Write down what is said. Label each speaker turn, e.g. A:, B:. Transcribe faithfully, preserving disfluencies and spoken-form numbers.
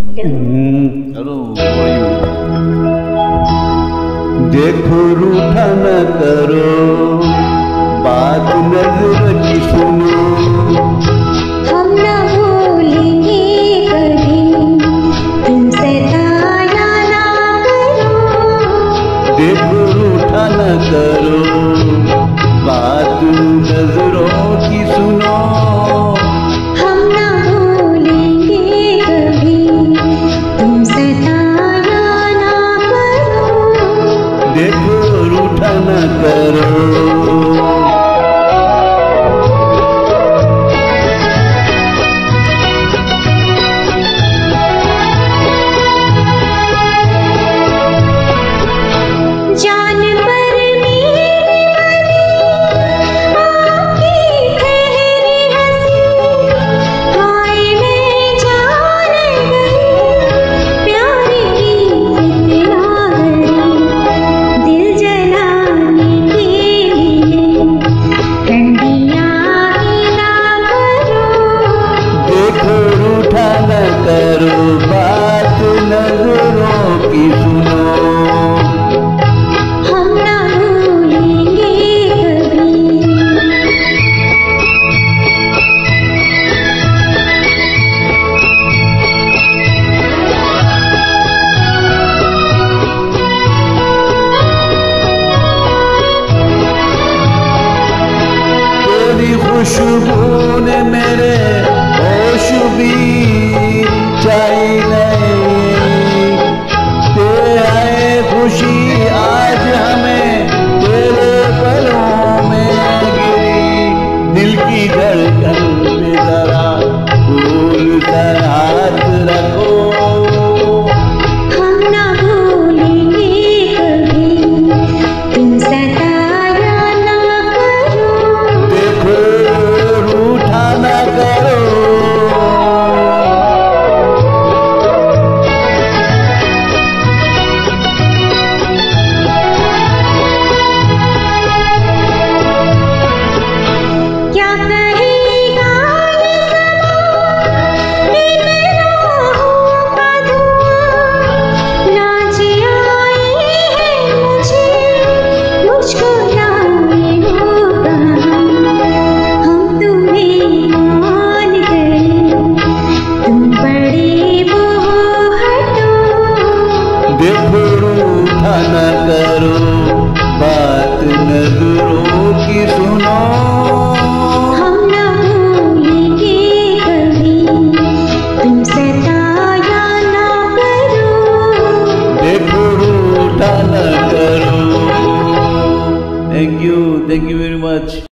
A: Hello, how are you? देखो रूठा न करो, बात नजर की सुनो।
B: हम न भूलेंगे कभी, तुम सताया ना करो।
A: देखो रूठा न करो, बात नजरों की सुनो।
B: हम न भूलेंगे कभी, तुम सताया ना करो।
A: देखो रूठा न करो। करो बात नजरों की सुनो।
B: हम ना भूलेंगे कभी।
A: तेरी खुशबू ने मेरे होश भी चाहे नहीं। तेरे आए खुशी आज हमें तेरे पलों में गिरी। दिल की धड़कन पे जरा भूल कर हाथ रखो।
B: हम ना भूलेंगे कभी, तुम सताया ना करो।
A: देखो रूठा ना करो। देखो रूठा न करो, बात नजरों की सुनो।
B: हम ना भूलेंगे कभी, तुम सताया ना करो।
A: देखो रूठा न करो। Thank you, thank you very much.